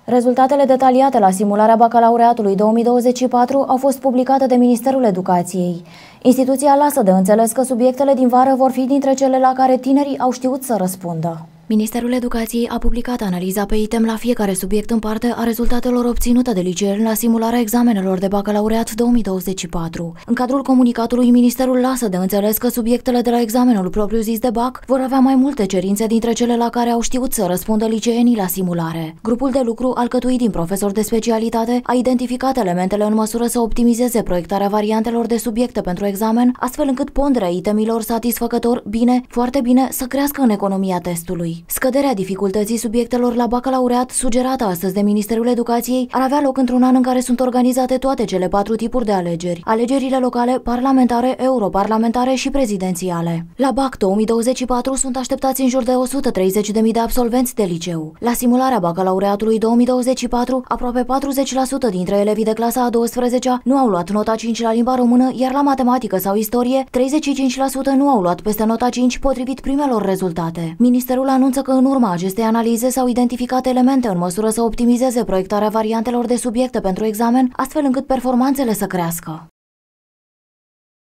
Rezultatele detaliate la simularea bacalaureatului 2024 au fost publicate de Ministerul Educației. Instituția lasă de înțeles că subiectele din vară vor fi dintre cele la care tinerii au știut să răspundă. Ministerul Educației a publicat analiza pe item la fiecare subiect în parte a rezultatelor obținute de liceeni la simularea examenelor de bacalaureat 2024. În cadrul comunicatului, Ministerul lasă de înțeles că subiectele de la examenul propriu-zis de BAC vor avea mai multe cerințe dintre cele la care au știut să răspundă liceenii la simulare. Grupul de lucru, alcătuit din profesori de specialitate, a identificat elementele în măsură să optimizeze proiectarea variantelor de subiecte pentru examen, astfel încât ponderea itemilor satisfăcător, bine, foarte bine, să crească în economia testului. Scăderea dificultății subiectelor la bacalaureat, sugerată astăzi de Ministerul Educației, ar avea loc într-un an în care sunt organizate toate cele 4 tipuri de alegeri: alegerile locale, parlamentare, europarlamentare și prezidențiale. La BAC 2024 sunt așteptați în jur de 130.000 de absolvenți de liceu. La simularea bacalaureatului 2024, aproape 40% dintre elevii de clasa a 12-a nu au luat nota 5 la limba română, iar la matematică sau istorie, 35% nu au luat peste nota 5 potrivit primelor rezultate. Ministerul anunță că în urma acestei analize s-au identificat elemente în măsură să optimizeze proiectarea variantelor de subiecte pentru examen, astfel încât performanțele să crească.